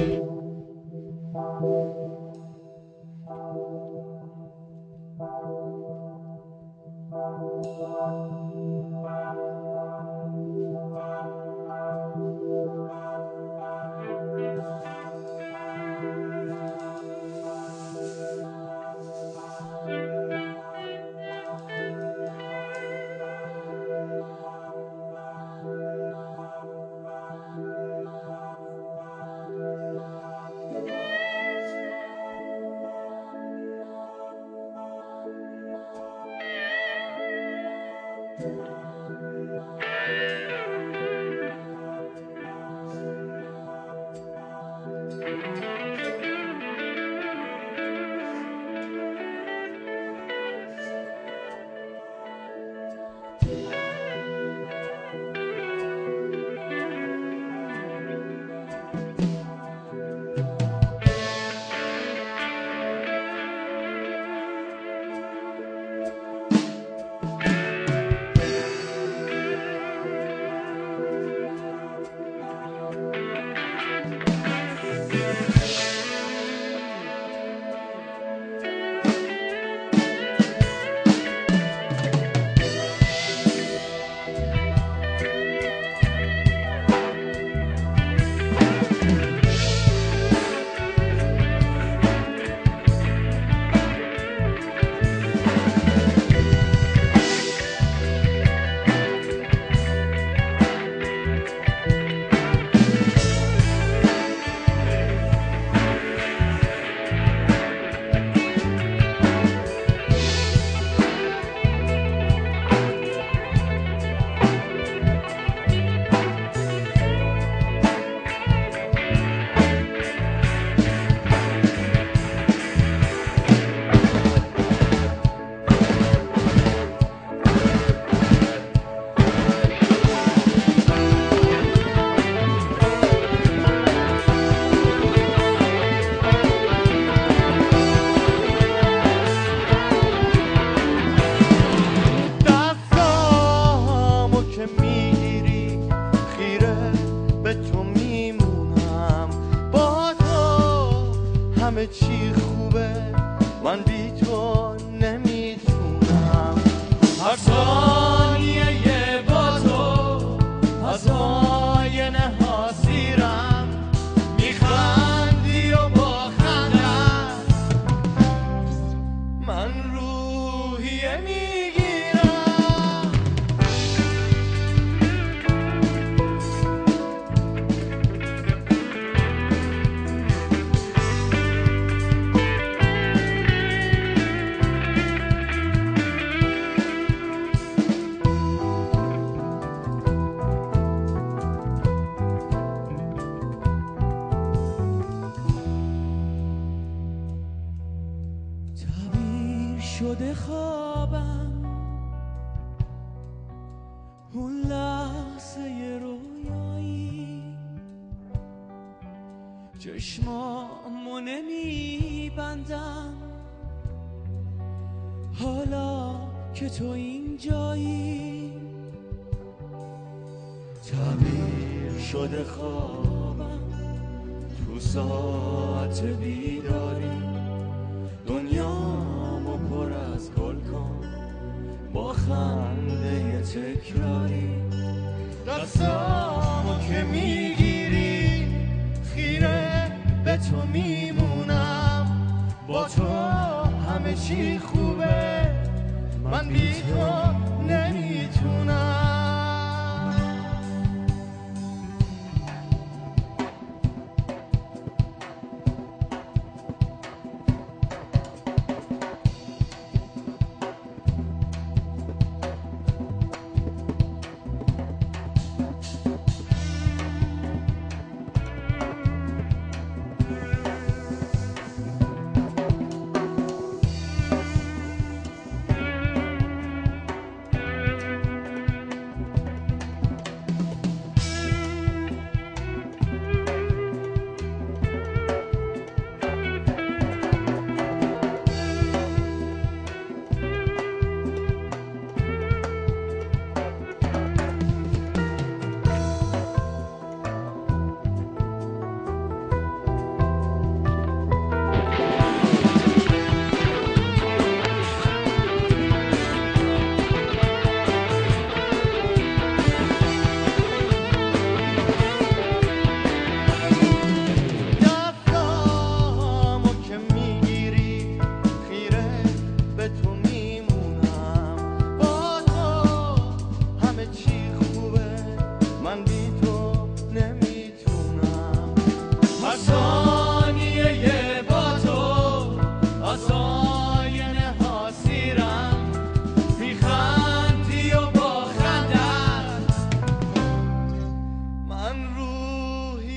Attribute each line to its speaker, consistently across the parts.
Speaker 1: همه چی خوبه، من بی تو نمیتونم. هر ثانیه با تو از آینه ها سیرم، میخندی و با خندت من روحیه میگیرم. شده خوابم اون لحظه رویایی، چشمامو نمیبندم حالا که تو اینجایی. تعبیر شده خوابم تو ساعت بیداری، دنیامو پر از گل کن با خنده تکراری. دستامو که میگیری خیره به تو میمونم، با تو همه چی خوبه، من بی تو نمیتونم.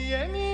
Speaker 1: یه